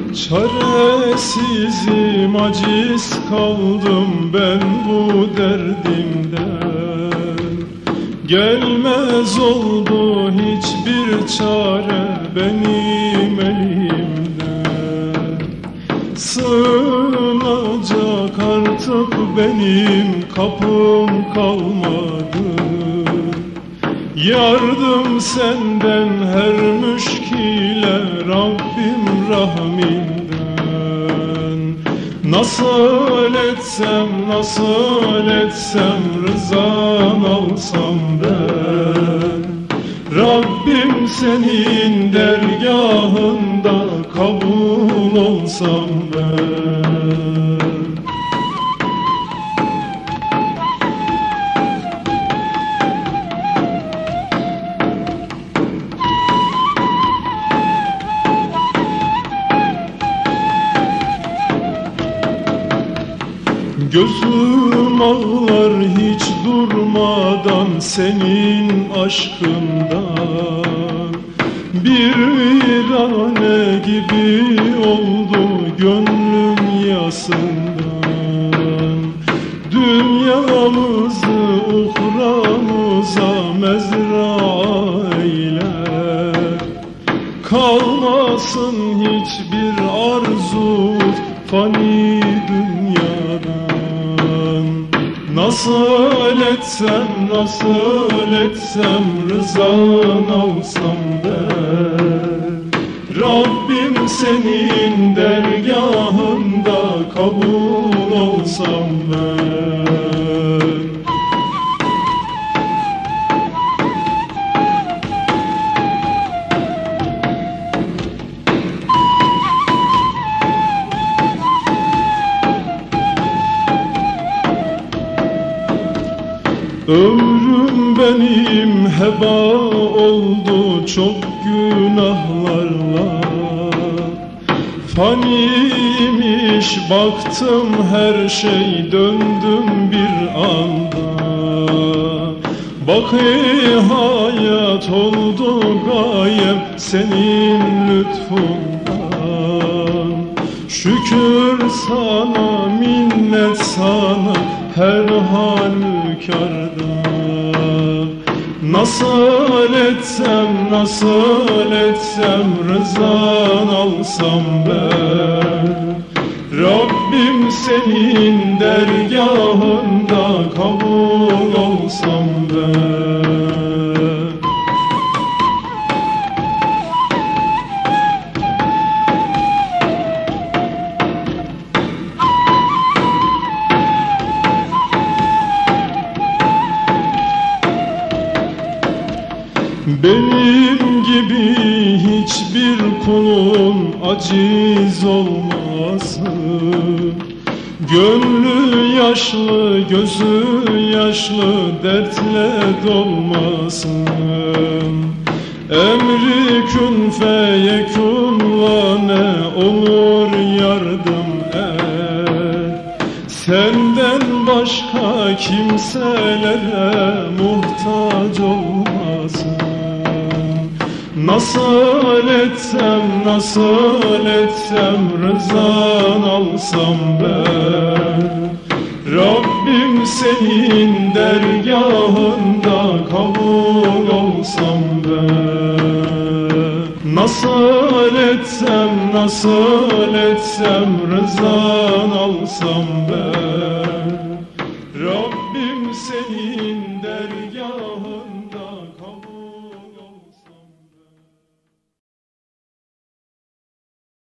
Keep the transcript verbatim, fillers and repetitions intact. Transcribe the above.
Çaresizim, aciz kaldım ben bu derdimden. Gelmez oldu hiçbir çare benim elimden. Sığınacak artık benim kapım kalmadı. Yardım senden her müşkile Rabbim rahminden. Nasıl etsem, nasıl etsem rızan alsam ben. Rabbim senin dergahında kabul olsam ben. Gözüm ağlar hiç durmadan senin aşkından. Bir virane gibi oldu gönlüm yasından. Dünyamızı uhramıza mezra eyle. Kalmasın hiçbir arzu fani dünyadan. Nasıl etsem, nasıl etsem rızan alsam ben. Rabbim senin dergahında kabul olsam ben. Ömrüm benim heba oldu çok günahlarla. Faniymiş baktım her şey döndüm bir anda. Baki hayat oldu gayem senin lütfundan. Şükür sana, minnet sana her halükarda. Nasıl etsem, nasıl etsem rızan alsam ben. Rabbim senin dergahında kabul olsam ben. Benim gibi hiçbir kulun aciz olmasın. Gönlü yaşlı, gözü yaşlı dertle dolmasın. Emri kün feyekûnla ne olur yardım et. Senden başka kimselere muhtaç olmasın. Nasıl etsem, nasıl etsem rızan alsam ben. Rabbim senin dergahında kabul olsam ben. Nasıl etsem, nasıl etsem rızan alsam ben. Rabbim senin dergahında